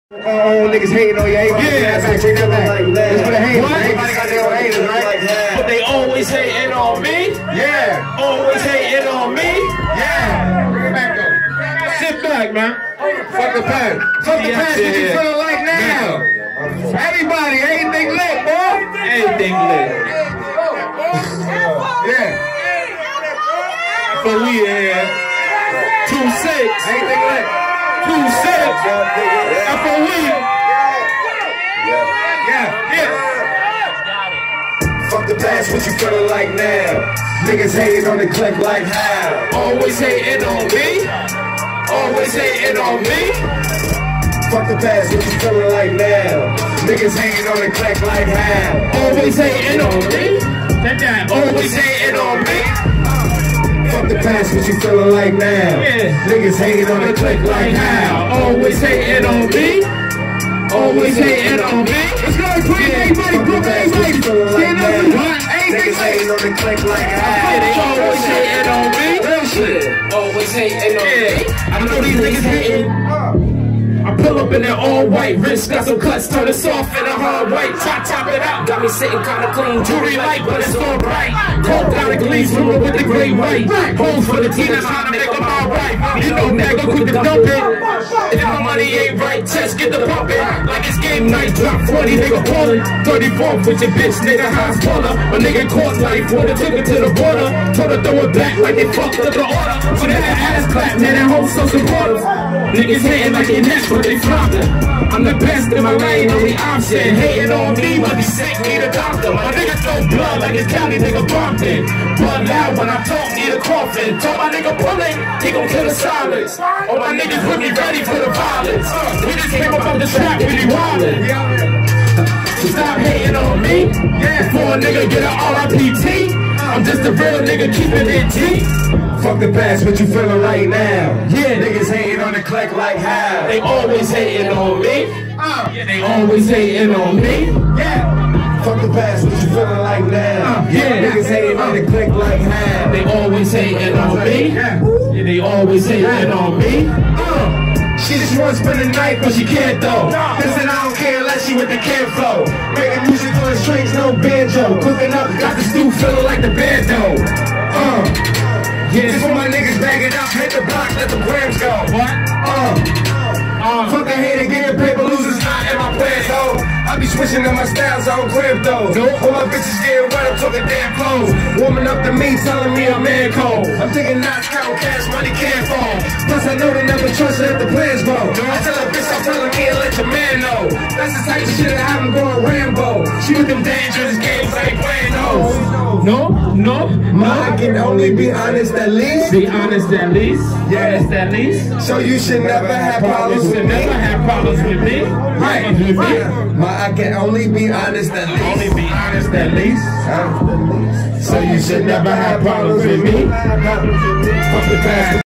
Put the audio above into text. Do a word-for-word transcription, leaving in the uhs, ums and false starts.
Oh, niggas hating on you. Everybody yeah, back, take that back. That's for the haters. Everybody got their own haters, right? But they always hating on me. Yeah. Always hating on me. Yeah. Bring it back though. Sit back, man. Fuck the past. Fuck the past. What you feeling like now? Everybody, everything lit, boy. Everything lit. Yeah. F O E here. Two six. Everything lit. Two six. F O E. Yeah. Yeah. Fuck the past, what you feeling like now? Niggas hating on the click like how? Always hating on me. Always hating on me. Fuck the past, what you feeling like now? Niggas hating on the click like how? Always hating on me. Always hating on me. Fuck the past, what you feeling like now? Yeah. Niggas hating on the click like how? Always hating on me. Always hating on me. Let's go, quick, everybody, quick, everybody. Stand up and what? Niggas hating on the click like how? Yeah, they always hating on me. Real shit. Always hating on me. I know these niggas hating. I pull up in that all white, wrist got some cuts, turn it soft in a hard white, top top it out, got me sitting kinda clean, jewelry light, but it's all bright. Cold down the glees, room with the gray white, holes for the team, that's how to make them all right. You know that, go quick to dump it. If my money ain't right, test, get the pumping. Like it's game night, drop forty, nigga ballin'. thirty-four with your bitch, nigga, high spoiler. A nigga caught life, water, took it to the border. Told her throw it back like they fucked up the order. So that ass clap, man, that whole so supportive. Niggas hating like they next, but they flopping. I'm the best in my lane, only option. Hating on me, but be sick, need a doctor. My nigga throw blood like it's county, nigga bumping. Blood loud when I talk, need a coffin. Told my nigga pulling, he gon' kill the silence. All my niggas with me ready for the violence. We just came up on the trap, really wildin'. So stop hating on me. Before a nigga get an R I P T, I'm just a real nigga keeping it G. Fuck the past, what you feeling right now? Yeah, niggas hating on the click like how? They always hating on me. Uh, yeah, they always hating on me. Yeah. Fuck the past, what you feeling like now? Uh, yeah, niggas hating on the click like how? They always hating on me. Yeah, they always hating on me. Uh. She just wants to spend the night, but she can't though. Listen, I don't care unless she with the camp flow. Making music on the strings, no banjo. Cooking up, got the stew feeling like the bando. Uh, yeah, just for my niggas bagging up, hit the block, let the grams go. What? Uh, uh, fuck a hater, getting paper, losers not in my plans, ho. I be switching up my styles, I don't grab those. All my bitches getting wet, I'm talking damn clothes. Warming up to me, telling me I'm man cold. I'm taking knots, count cash, money can't fall. Plus I know they never trust her if the plans go. I tell a bitch I'm telling me and let your man know. That's the type of shit that have him going Rambo. She with them dangerous games, I ain't playing those. No, no, no. I can only be honest at least. Be honest at least. Yeah. Honest at least. So you should never have problems You with should me. never have problems with me. Right. With me. My, I can only be honest at least. Only be honest at least. Huh? So you should never have problems with me. Fuck the past.